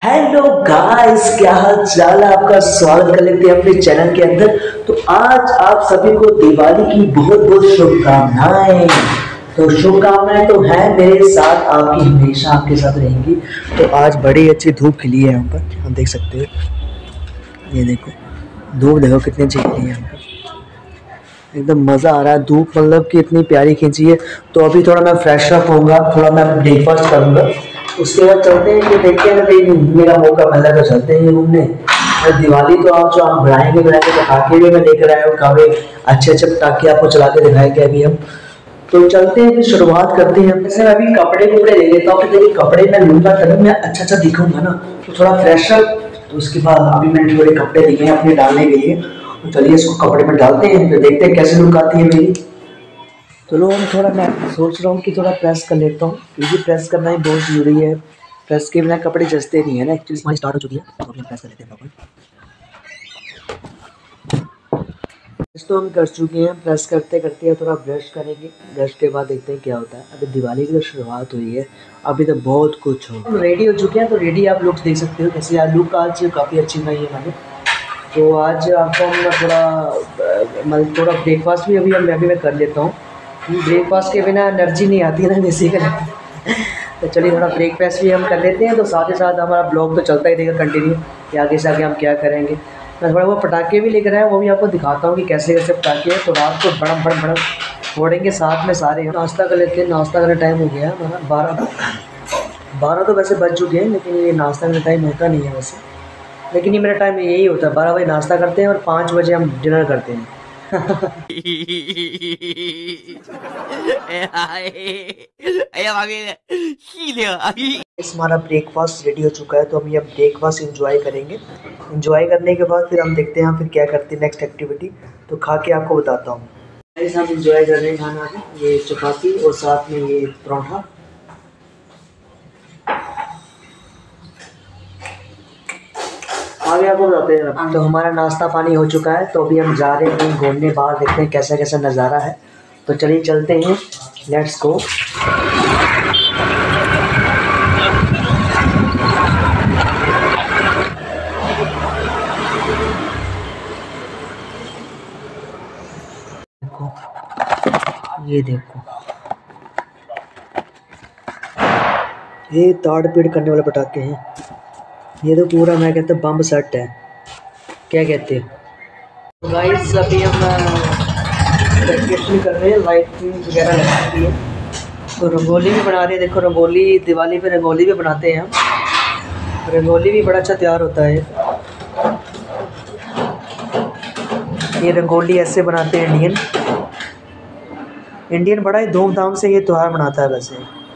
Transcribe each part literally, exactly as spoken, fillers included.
Hello guys, क्या हाल चाल है आपका। स्वागत कर लेते हैं अपने चैनल के अंदर। तो आज आप सभी को दिवाली की बहुत बहुत शुभकामनाएं। तो शुभकामनाएं तो है मेरे साथ, आपकी हमेशा आपके साथ रहेंगी। तो आज बड़ी अच्छी धूप खिली है यहाँ पर, आप देख सकते हो। ये देखो धूप, देखो कितनी अच्छी खिली है यहाँ पर, एकदम मज़ा आ रहा है। धूप मतलब कि इतनी प्यारी खींची है। तो अभी थोड़ा मैं फ्रेश अप होऊंगा, थोड़ा मैं ब्रेकफास्ट करूँगा, उसके बाद चलते हैं कि देखते हैं कहीं मेरा मौका मिला तो चलते हैं घूमने। और दिवाली तो आप जो हम बनाएंगे बनाएंगे पटाखे भी मैं लेकर आया हूँ, काफ़ी अच्छे अच्छे पटाखे आपको चला के दिखाएंगे अभी हम। तो चलते हैं, फिर शुरुआत करते हैं। जैसे मैं अभी कपड़े कपड़े ले लेता हूँ, देखिए कपड़े मैं लूँगा तभी मैं अच्छा अच्छा दिखूंगा ना, तो थोड़ा फ्रेश अप। तो उसके बाद अभी मैंने थोड़े कपड़े लिए हैं अपने डालने के लिए, तो चलिए इसको कपड़े में डालते हैं, फिर देखते हैं कैसे लुक आती है मेरी। चलो हम थोड़ा, मैं सोच रहा हूँ कि थोड़ा प्रेस कर लेता हूँ, क्योंकि प्रेस करना ही बहुत ज़रूरी है। प्रेस के बिना कपड़े जचते नहीं है ना। एक्चुअली हमारी स्टार्ट हो चुकी है, तो अभी हम प्रेस कर लेते हैं प्रॉपर। प्रेस तो हम कर चुके हैं, प्रेस करते करते थोड़ा ब्रश करेंगे। ब्रश के बाद देखते हैं क्या होता है। अभी दिवाली की तो शुरुआत हुई है, अभी तो बहुत कुछ हो। हम रेडी हो चुके हैं, तो रेडी आप लुक देख सकते हो कैसे। यार लुक आज काफ़ी अच्छी बनाई है मैंने। तो आज आपको हम थोड़ा मतलब थोड़ा ब्रेकफास्ट भी अभी हम मैं भी मैं कर लेता हूँ। ब्रेकफास्ट के बिना एनर्जी नहीं आती ना बेसिकली। तो चलिए थोड़ा ब्रेकफास्ट भी हम कर लेते हैं, तो साथ ही साथ हमारा ब्लॉग तो चलता ही रहेगा कंटिन्यू कि आगे से आगे हम क्या करेंगे। मैं थोड़ा वो पटाखे भी लेकर आया, वो भी आपको दिखाता हूँ कि कैसे कैसे पटाखे हैं। तो रात को बड़म बड़म बड़म फोड़ेंगे साथ में सारे। नाश्ता कर लेते हैं, नाश्ता करने टाइम हो गया है बारह बारह तो वैसे बज चुके हैं, लेकिन ये नाश्ता करने टाइम होता नहीं है वैसे। लेकिन ये मेरा टाइम यही होता है, बारह बजे नाश्ता करते हैं और पाँच बजे हम डिनर करते हैं। इस हमारा ब्रेकफास्ट रेडी हो चुका है, तो हम ये ब्रेकफास्ट एंजॉय करेंगे। एंजॉय करने के बाद फिर हम देखते हैं फिर क्या करते हैं नेक्स्ट एक्टिविटी, तो खा के आपको बताता हूँ। हम एंजॉय कर रहे हैं खाना में, ये चपाती और साथ में ये पराठा। आगे आपको बताते हैं। तो हमारा नाश्ता पानी हो चुका है, तो अभी हम जा रहे हैं घूमने बाहर, देखते हैं कैसा कैसा नज़ारा है। तो चलिए चलते हैं, लेट्स गो। देखो ये देखो, ये ताड़ पेड़ करने वाले पटाखे हैं। ये तो पूरा मैं कहता हूँ बम सेट है, क्या कहते हो गाइस। अभी हम डेकोरेशन कर रहे हैं, लाइटिंग वगैरह लगाएंगे। तो रंगोली भी बना रहे हैं, देखो रंगोली, दिवाली पे रंगोली भी बनाते हैं हम। रंगोली भी बड़ा अच्छा तैयार होता है। ये रंगोली ऐसे बनाते हैं इंडियन इंडियन बड़ा ही धूमधाम से ये त्यौहार मनाता है वैसे।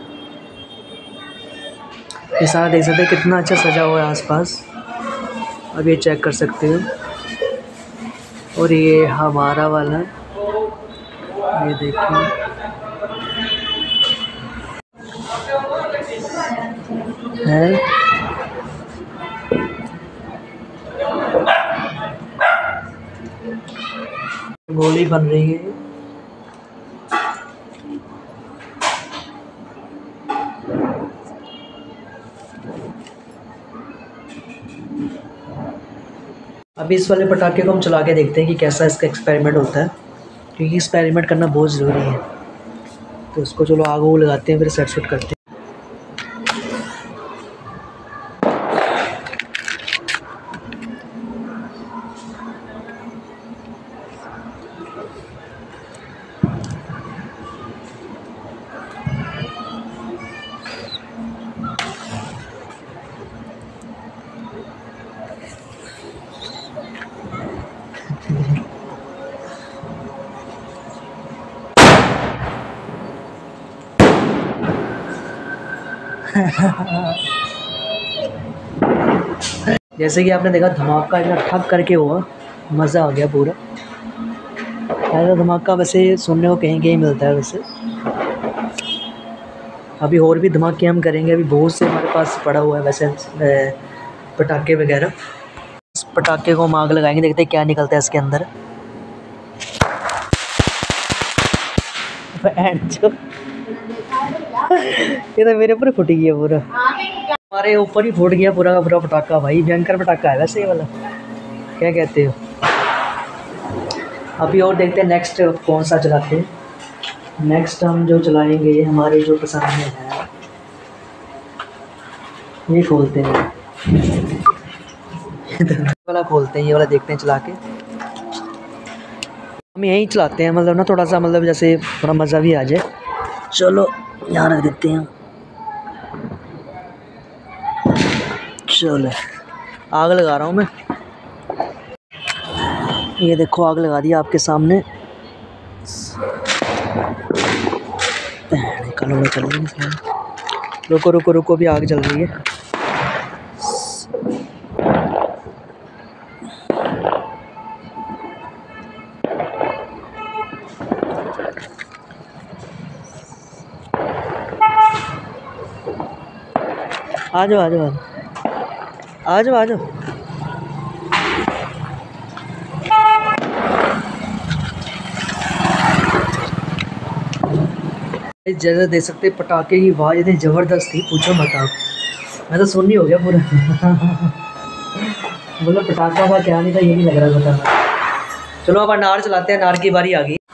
ये सारा देख सकते हैं कितना अच्छा सजा हुआ है आसपास, अब ये चेक कर सकते हो। और ये हमारा वाला, ये देखिए है, गोली बन रही है। अभी इस वाले पटाखे को हम चला के देखते हैं कि कैसा इसका एक्सपेरिमेंट होता है, क्योंकि एक्सपेरिमेंट करना बहुत ज़रूरी है। तो उसको चलो आग वो लगाते हैं, फिर सेट शूट करते हैं। जैसे कि आपने देखा धमाका इतना ठप करके हुआ, मज़ा आ गया पूरा। ऐसा धमाका वैसे सुनने को कहीं कहीं मिलता है वैसे। अभी और भी धमाके हम करेंगे, अभी बहुत से हमारे पास पड़ा हुआ है वैसे पटाखे वगैरह। इस पटाखे को हम आग लगाएंगे, देखते हैं क्या निकलता है इसके अंदर। ये तो मेरे ऊपर फुटी है पूरा। हमारे ऊपर ही फूट गया पूरा का पूरा पटाखा भाई, भयंकर पटाखा है वैसे ये वाला, क्या कहते हो। अभी और देखते हैं नेक्स्ट कौन सा चलाते हैं। नेक्स्ट हम जो चलाएंगे हमारे जो पसंद में है ये खोलते हैं वाला खोलते हैं, ये वाला देखते हैं चला के। हम यहीं चलाते हैं मतलब ना, थोड़ा सा मतलब जैसे थोड़ा मज़ा भी आ जाए। चलो यहाँ रख देते हैं। चलो आग लगा रहा हूँ मैं, ये देखो आग लगा दी आपके सामने। कल चल रही है, रुको रुको रुको भी आग जल रही है। आ जाओ आ जाओ आ जाओ आ जाओ। जैसे देख सकते पटाखे की आवाज़ इतनी ज़बरदस्त थी, पूछो मत आप, मैं तो सुननी हो गया पूरा मतलब पटाखा का क्या नहीं था, ये नहीं लग रहा था। चलो अब अनार चलाते हैं, अनार की बारी आ गई।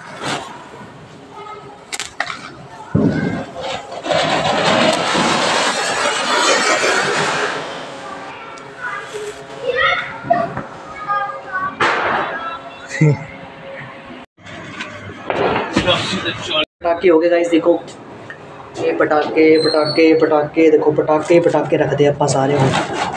पटाखे हो गए गाइस, देखो ये पटाखे पटाखे पटाखे देखो पटाखे पटाखे रख दे अपा सारे हो।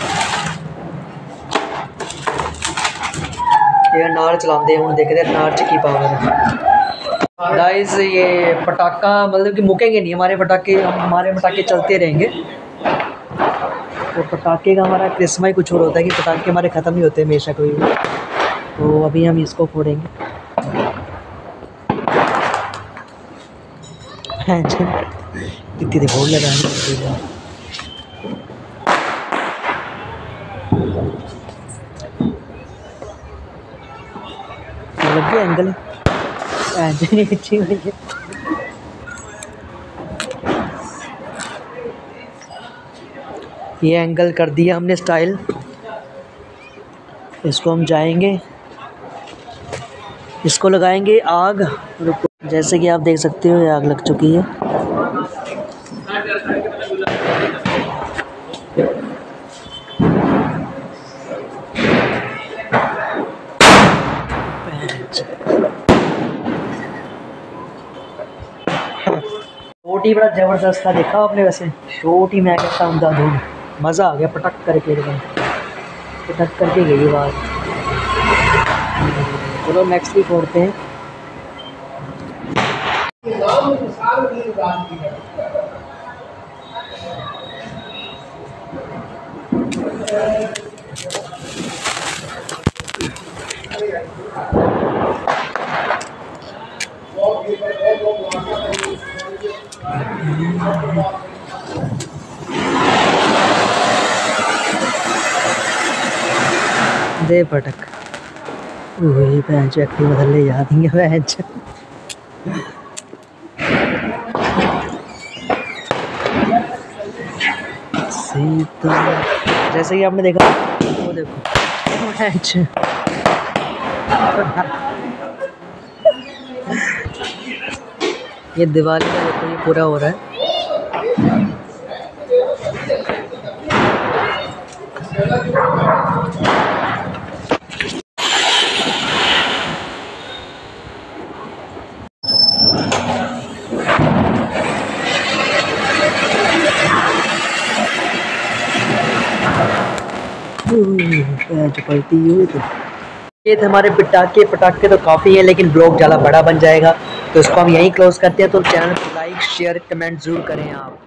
ये अनार चलाते हूँ, देखते हैं अनार च की पावर गाइस। ये पटाखा मतलब कि मुकेंगे नहीं हमारे पटाखे, हमारे पटाखे चलते रहेंगे। तो पटाखे का हमारा क्रिस्मा ही कुछ और होता है कि पटाखे हमारे ख़त्म नहीं होते हमेशा कोई भी। तो अभी हम इसको फोड़ेंगे। कितनी देखो लगा लग गया एंगल अच्छी हुई है। ये एंगल कर दिया हमने स्टाइल, इसको हम जाएंगे, इसको लगाएंगे आग। जैसे कि आप देख सकते हो ये आग लग चुकी है। शॉट ही बड़ा ज़बरदस्त था, देखा आपने वैसे शॉट ही मैं कहता हूँ दादू, मज़ा आ गया पटक करके एकदम पटक करके गई बात। चलो नेक्स्ट भी फोड़ते हैं। दे पटक वही भैंस एक्टिव बदल ले याद ही भैंस। सीता जैसे कि आपने देखा वो देखो भैंस। ये दिवाली का देखो ये पूरा हो रहा है। पलटी हुई तो ये थे हमारे पटाखे पटाखे तो काफ़ी है, लेकिन ब्लॉग ज़्यादा बड़ा बन जाएगा तो इसको हम यहीं क्लोज करते हैं। तो चैनल को लाइक शेयर कमेंट ज़रूर करें आप।